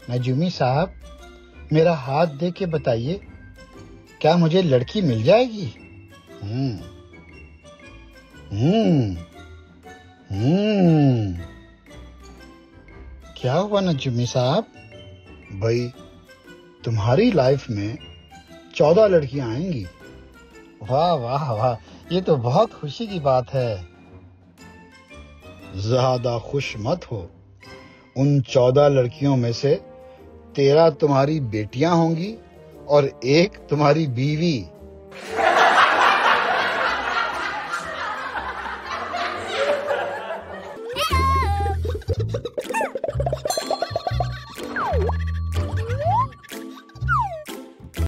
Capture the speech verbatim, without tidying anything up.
नजूमी साहब, मेरा हाथ दे के बताइए, क्या मुझे लड़की मिल जाएगी? हम्म हम्म हम्म क्या हुआ नजूमी साहब? भाई, तुम्हारी लाइफ में चौदह लड़कियां आएंगी। वाह वाह वाह, ये तो बहुत खुशी की बात है। ज्यादा खुश मत हो। उन चौदह लड़कियों में से तेरह तुम्हारी बेटियां होंगी और एक तुम्हारी बीवी।